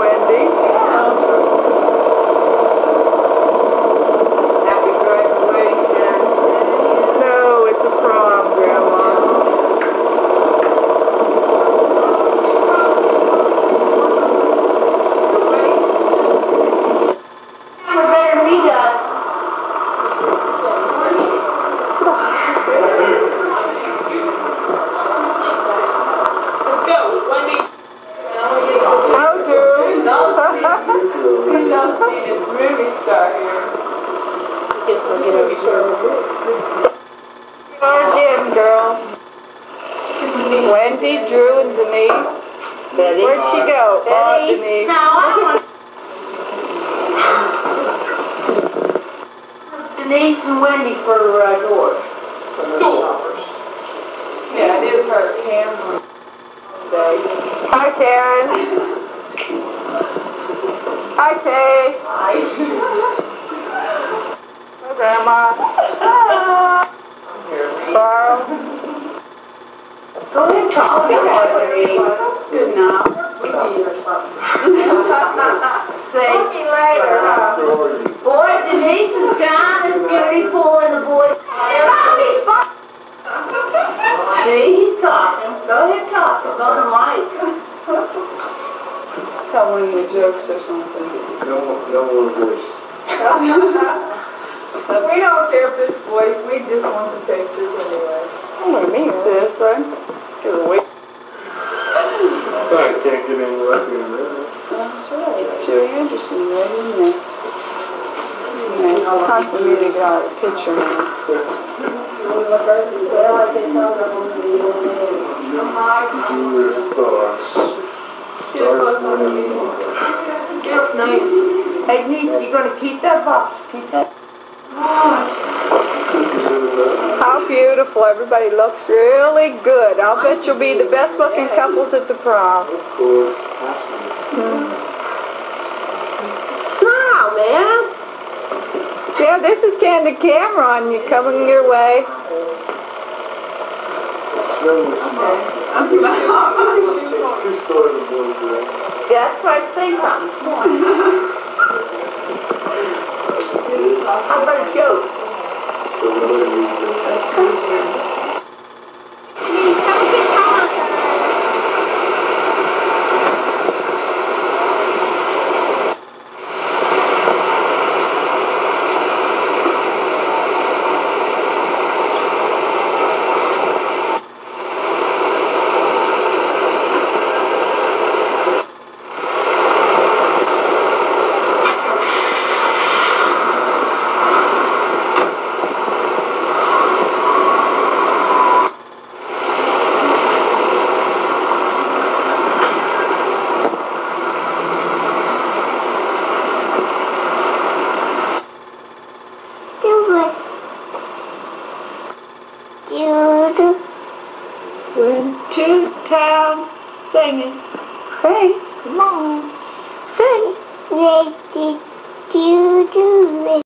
Wendy. Happy graduation. No, it's a prom, Grandma. You better meet us. Let's go, Wendy. How do? We love seeing this movie star here. Guess we'll get over here. Or again, girls. Wendy, Drew, and Denise. Betty. Where'd she go? Oh, Denise. No, I don't want Denise and Wendy for doors. Yeah, it is her camera. Hi, Karen. Hi, Kay. Hi. Hi, Grandma. Carl. Go ahead, talk. Good now. Say later. Boy, Denise is gone. It's beauty pool in the boys. See, he's talking. Go ahead, talk. Go to Mike. Tell one of your jokes or something. No more voice. We don't care if it's voice. We just want the pictures anyway. Oh, what do you mean? This, right? Get away. I can't get any luck in there. That's right. Sherry Anderson, right, isn't it? Yeah, it's time for me to get out a picture now. Julia's thoughts. Start winning. Yep, nice. Hey, niece, you gonna keep that box? Keep that? How beautiful. Everybody looks really good. I'll bet you'll be the best looking couples at the prom. Of course, ask me. Smile, man. Yeah, this is Candid Camera on you coming your way. Two stories of one direct. Yeah, that's right. Say something. Come on. How about a joke? So we're going to use Went to town singing. Hey, come on. Sing. They did you do it?